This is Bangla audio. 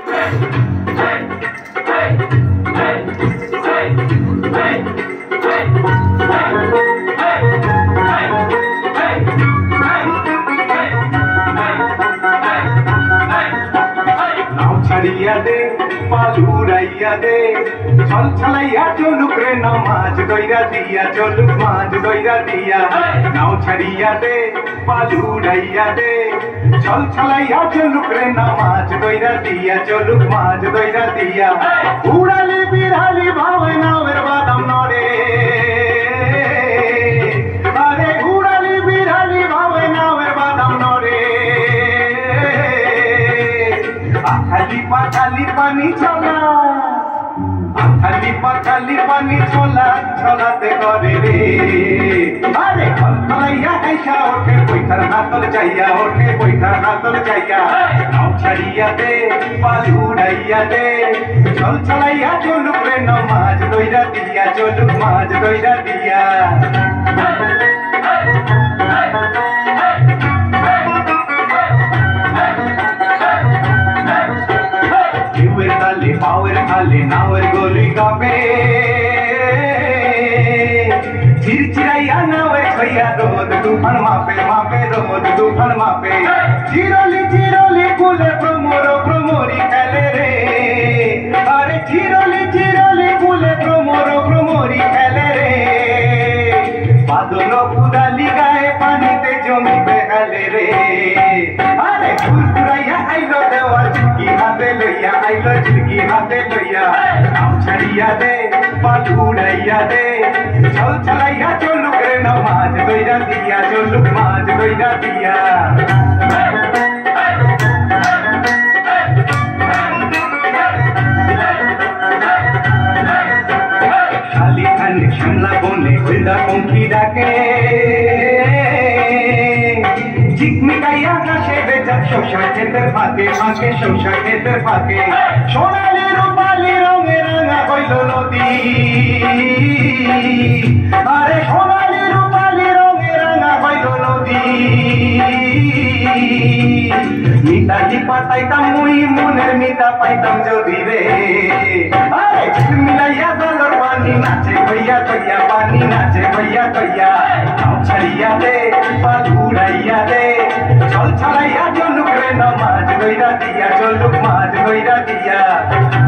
छड़िया दे पालूराइया दे छल छलाइया चलुक रे नमाज गइरा दिया चलुक माज गइरा दिया नाव छड़िया दे पालूराइया दे छल छलाइया चलुक रे नमाज गइरा दिया चलुक माज गइरा दिया उड़ाली बिरहाली भावे नावेर बादाम नरे अरे उड़ाली बिरहाली भावे नावेर बादाम नरे खाली पानी छोला खाली पानी छोला छोलाते करे रे अरे खलखलाइया ऐसा ओठे बैठार हातल चाहिया ओठे बैठार हातल चाहिया नाव छड़िया दे पाल उड़ाइया दे चल चलाइया चलुक रे नमाज गइरा दिया चलुक माज गइरा दिया पावर खाले नावर गोली कापे चिरचिराइया नावर खैया रोद तूफान मापे मापे रोद तूफान मापे चिरोली कुले प्रमोरी खेले रे अरे चिरोली कुले प्रमोरी खेले रे बादल कुदाली गाए पानी ते जमी बेहाले रे अरे फुलपुराइया आइलो देवा चिटकी हाथे लइया आइलो चिटकी हाथे लइया नाव छड़िया दे पाल उड़ाइया दे चल चलाइया चलुक रे नमाज गइरा दिया चलुक माज गइरा दिया खाली खाने शिमला बोने हुल्दा पंखी डाके झिकमिकाइया आकाशे बेचार शोषा खेतेर फाঁকে ফাঁকে শোষা খেতের ফাঁকে সোনালি রূপালি রঙে রাঙা হইল নদী আরে সোনালি রূপালি রঙে রাঙা হইল নদী মিতালি পাতাইতাম মুই মনের মিতা পাইতাম যদি রে আরে মিলাইয়া জলর পানি নাচে ভইয়া তৈয়া পানি নাচে ভইয়া তৈয়া নাও ছাড়িয়া দে পাল উড়াইয়া দে চল ছলাইয়া চলুক রে নমাজ গইরা দিয়া চলুক মাজ গইরা দিয়া